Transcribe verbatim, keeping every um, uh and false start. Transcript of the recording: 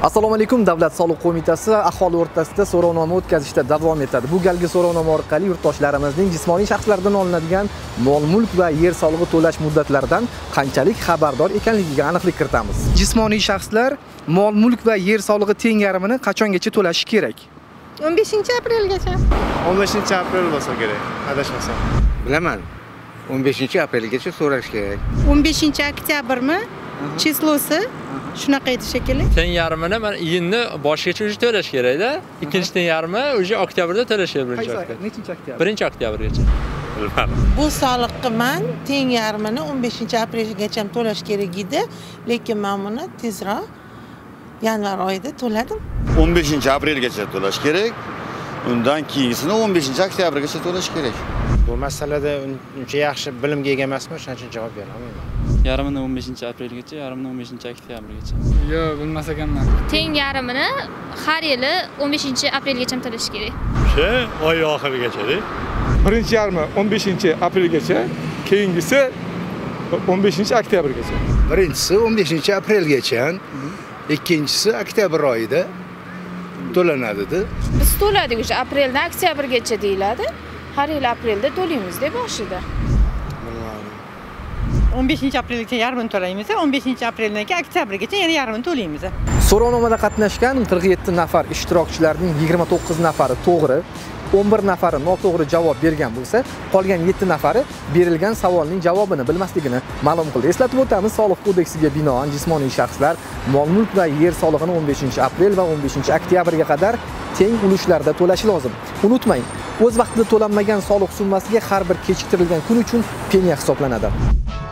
Assalomu alaykum. Davlat soliq qo'mitasi aholi o'rtasida so'rovnoma o'tkazishda davom etadi. Bu galgi so'rovnoma orqali yurtdoshlarimizning jismoniy shaxslardan olinadigan mol-mulk va yer solig'i to'lash muddatlaridan qanchalik xabardor ekanligiga aniqlik kiritamiz. Jismoniy shaxslar mol-mulk va yer solig'i teng yarmini qachongacha to'lashi kerak? o'n beshinchi aprelgacha. o'n beshinchi aprel bo'lsa kerak, adashmasam. Bilaman. o'n beshinchi aprelgacha so'rash kerak. o'n beshinchi oktyabrmi? Chislosi shunaqa edi shekilli. Teng yarmini mana iyunni boshigacha o'zi to'lash kerak-da. Ikkinchi teng yarmi o'zi oktyabrda to'lash kerak birinchi oktyabr. Nechinchi oktyabr? birinchi oktyabrgacha. Bilmadim. Bu soliqni men teng yarmini o'n beshinchi aprelgacha to'lash kerak edi, lekin men buni tezroq yanvar oyida to'ladim. o'n beshinchi aprelgacha to'lash kerak. Undan keyingisini o'n beshinchi oktyabrgacha to'lash kerak. Bu masalada uncha yaxshi bilimga ega emasman, shuning uchun javob bera olmayman. Yarmini o'n beshinchi aprelgacha, yarmini o'n beshinchi oktyabrgacha. Yo'q, bilmas ekanman. Teng yarmini har yili o'n beshinchi aprelgacha to'lash kerak. O'sha oy oxirigacha-da. Birinchi yarmi o'n beshinchi aprelgacha, keyingisi o'n beshinchi oktyabrgacha. Birinchisi o'n beshinchi aprelgacha, ikkinchisi oktyabr oyida to'lanadi-da. Biz to'ladik o'sha apreldan oktyabrgacha deyiladi. Har yil aprelda to'laymiz-da boshida. o'n beshinchi aprelgacha yarmini to'laymiz, o'n beshinchi apreldan keyin oktyabrgacha yana yarmini to'laymiz. So'rovnomada qatnashgan qirq yetti nafar ishtirokchilarning yigirma to'qqiz nafari to'g'ri, o'n bir nafari noto'g'ri javob bergan bo'lsa, qolgan yetti nafari berilgan savolning javobini bilmasligini ma'lum qildi. Eslatib o'tamiz, soliq kodeksiga binoan jismoniy shaxslar mol-mulk va yer solig'ini o'n beshinchi aprel va o'n beshinchi oktyabrga qadar teng ulushlarda to'lashi lozim. Unutmang, o'z vaqtida to'lanmagan soliq summasiga har bir kechiktirilgan kun uchun penya hisoblanadi.